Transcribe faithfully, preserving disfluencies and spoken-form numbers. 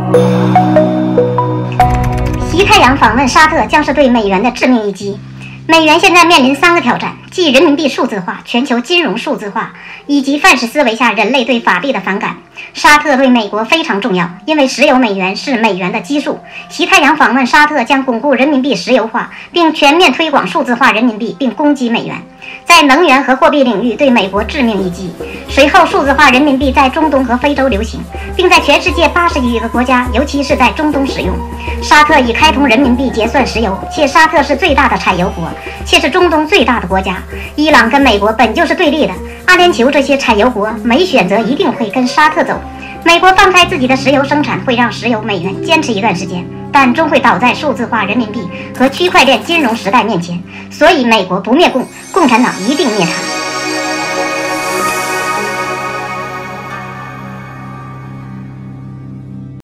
习太阳访问沙特将是对美元的致命一击。美元现在面临三个挑战，即人民币数字化、全球金融数字化，以及范式思维下人类对法币的反感。沙特对美国非常重要，因为石油美元是美元的基数。习太阳访问沙特将巩固人民币石油化，并全面推广数字化人民币，并攻击美元，在能源和货币领域对美国致命一击。随后，数字化人民币在中东和非洲流行，并在全世界八十余个国家，尤其是在中东使用。沙特已开通人民币结算石油，且沙特是最大的产油国，且是中东最大的国家。伊朗跟美国本就是对立的，阿联酋这些产油国没选择一定会跟沙特走。美国放开自己的石油生产，会让石油美元坚持一段时间，但终会倒在数字化人民币和区块链金融时代面前。所以，美国不灭共，共产党一定灭产。